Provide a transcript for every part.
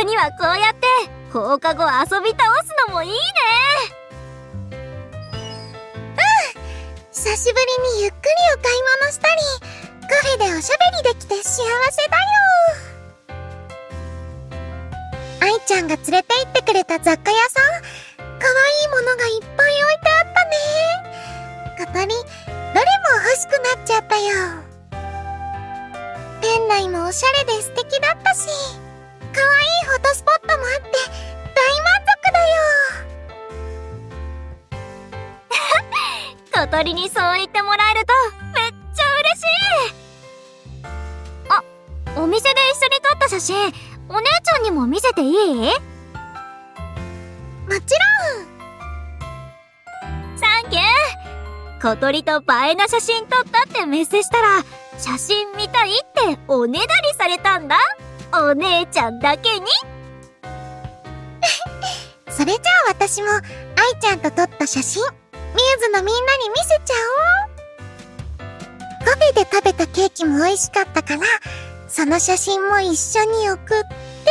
にはこうやって放課後遊び倒すのもいいね。 久しぶりにゆっくりお買い物したり、カフェでおしゃべりできて幸せだよ。愛ちゃんが連れて行ってくれた雑貨屋さん、かわいいものがいっぱい置いてあったね。小鳥、どれも欲しくなっちゃったよ。店内もおしゃれで素敵だったし、かわいいフォトスポットもあって大満足だよ。 小鳥にそう言ってもらえるとめっちゃ嬉しい。あ、お店で一緒に撮った写真、お姉ちゃんにも見せていい？ もちろん。 サンキュー。小鳥と映えな写真撮ったってメッセしたら、写真見たいっておねだりされたんだ。お姉ちゃんだけに。 それじゃあ私も愛ちゃんと撮った写真、ミューズのみんなに見せちゃおう。カフェで食べたケーキも美味しかったから、その写真も一緒に送って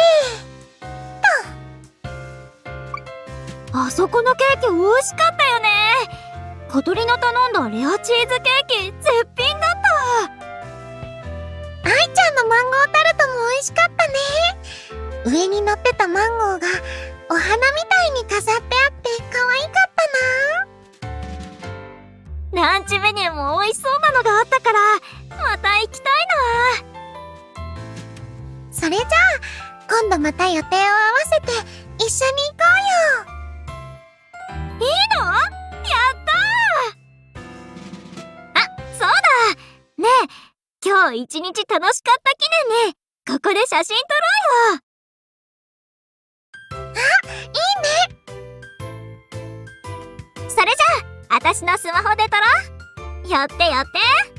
あそこのケーキ美味しかったよね。小鳥の頼んだレアチーズケーキ絶品だった。 愛ちゃんのマンゴータルトも美味しかったね。上に乗ってたマンゴーがお花みたいに飾ってあって可愛かったな。 ランチメニューも美味しそうなのがあったから、また行きたいな。 それじゃあ今度また予定を合わせて一緒に行こうよ。 いいの？やったー！あ、そうだ！ねえ、今日一日楽しかった記念に、ここで写真撮ろうよ！ あ、いいね！ それじゃあ、私のスマホで撮ろう！寄って寄って！